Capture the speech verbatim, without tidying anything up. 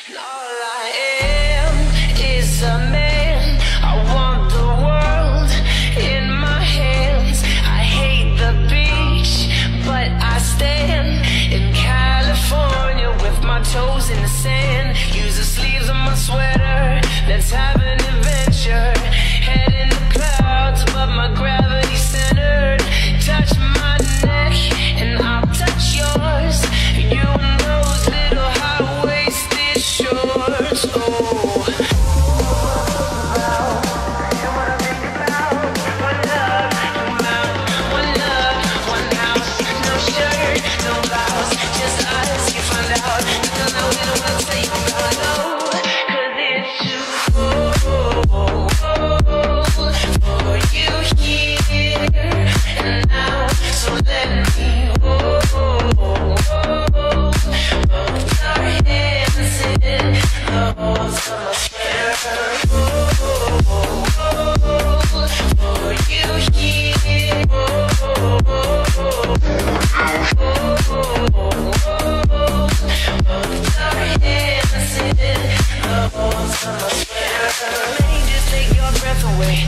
All I am is a man. I want the world in my hands. I hate the beach, but I stand in California with my toes in the sand. Use the sleeves of my sweater. Let's have an adventure. Head in the clouds above my gravity centered. Touch my neck and I'll touch yours. You and those little high-waisted shorts. Oh. Just take your breath away.